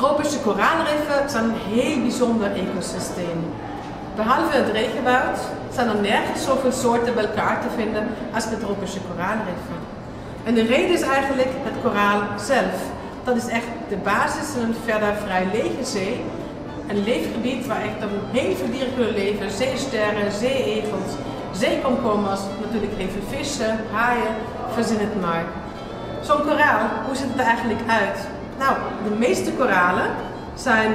Tropische koraalriffen zijn een heel bijzonder ecosysteem. Behalve het regenwoud zijn er nergens zoveel soorten bij elkaar te vinden als bij tropische koraalriffen. En de reden is eigenlijk het koraal zelf. Dat is echt de basis in een verder vrij lege zee. Een leefgebied waar echt heel veel dieren kunnen leven. Zeesterren, zeeegels, zeekomkommers, natuurlijk even vissen, haaien, verzin het maar. Zo'n koraal, hoe ziet het er eigenlijk uit? Nou, de meeste koralen zijn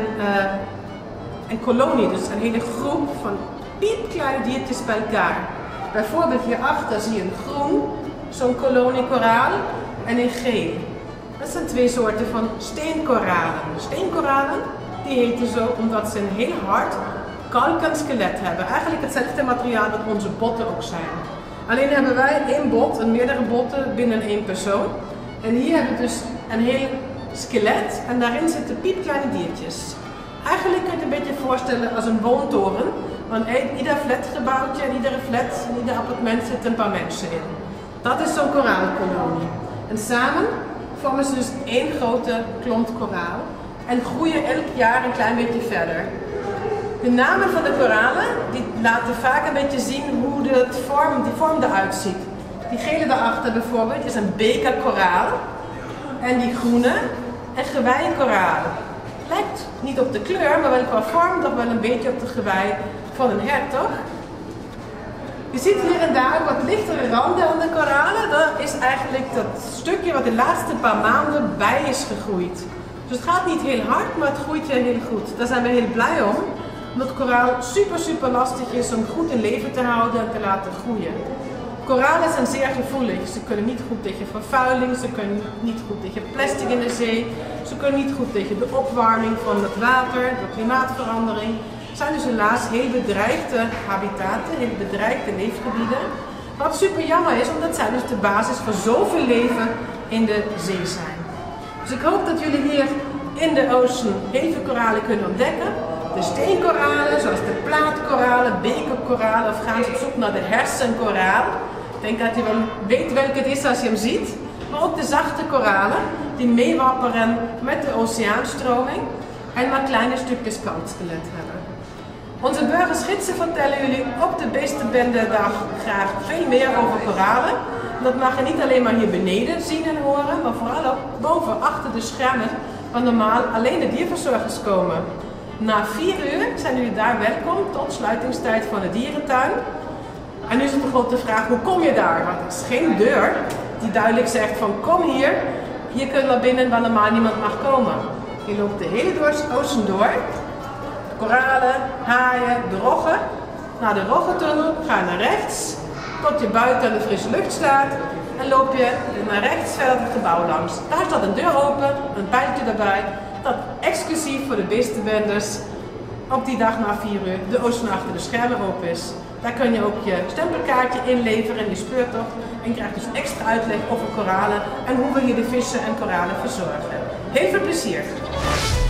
een kolonie, dus een hele groep van piepkleine diertjes bij elkaar. Bijvoorbeeld hierachter zie je een groen, zo'n kolonie koraal, en een geel. Dat zijn twee soorten van steenkoralen. Steenkoralen die heten zo omdat ze een heel hard kalkend skelet hebben. Eigenlijk hetzelfde materiaal dat onze botten ook zijn. Alleen hebben wij één bot en meerdere botten binnen één persoon. En hier hebben we dus een heel skelet en daarin zitten piepkleine diertjes. Eigenlijk kun je het een beetje voorstellen als een woontoren. Want ieder flatgebouwtje en iedere flat en ieder appartement zit een paar mensen in. Dat is zo'n koraalkolonie. En samen vormen ze dus één grote klont koraal en groeien elk jaar een klein beetje verder. De namen van de koralen die laten vaak een beetje zien hoe die vorm eruit ziet. Die gele daarachter bijvoorbeeld is een bekerkoraal en die groene een geweienkoraal. Lijkt niet op de kleur, maar wel qua vorm toch wel een beetje op de gewei van een hertog. Je ziet hier en daar wat lichtere randen aan de koralen. Dat is eigenlijk dat stukje wat de laatste paar maanden bij is gegroeid. Dus het gaat niet heel hard, maar het groeit heel goed. Daar zijn we heel blij om, omdat koraal super lastig is om goed in leven te houden en te laten groeien. Koralen zijn zeer gevoelig. Ze kunnen niet goed tegen vervuiling, ze kunnen niet goed tegen plastic in de zee, ze kunnen niet goed tegen de opwarming van het water, de klimaatverandering. Het zijn dus helaas heel bedreigde habitaten, heel bedreigde leefgebieden. Wat super jammer is, omdat zij dus de basis voor zoveel leven in de zee zijn. Dus ik hoop dat jullie hier in de ocean heel veel koralen kunnen ontdekken. De steenkoralen, zoals de plaatkoralen, bekerkoralen, of gaan ze op zoek naar de hersenkoraal. Ik denk dat je wel weet welke het is als je hem ziet. Maar ook de zachte koralen die meewapperen met de oceaanstroming en maar kleine stukjes kalkskelet hebben. Onze burgersgidsen vertellen jullie op de Beestenbendedag graag veel meer over koralen. Dat mag je niet alleen maar hier beneden zien en horen, maar vooral ook boven achter de schermen waar normaal alleen de dierverzorgers komen. Na 4 uur zijn jullie daar welkom tot sluitingstijd van de dierentuin. En nu is het de grote vraag, hoe kom je daar? Want er is geen deur die duidelijk zegt van kom hier, hier kun je naar binnen waar normaal niemand mag komen. Je loopt de hele oceaan door. Koralen, haaien, de roggen. Naar de roggentunnel ga je naar rechts, tot je buiten de frisse lucht staat. En loop je naar rechts verder het gebouw langs. Daar staat een deur open, een pijltje erbij. Dat exclusief voor de beestenbenders op die dag na 4 uur de oceaan achter de schermen open is. Daar kun je ook je stempelkaartje inleveren en je speurtocht. En je krijgt dus extra uitleg over koralen en hoe we hier de vissen en koralen verzorgen. Heel veel plezier!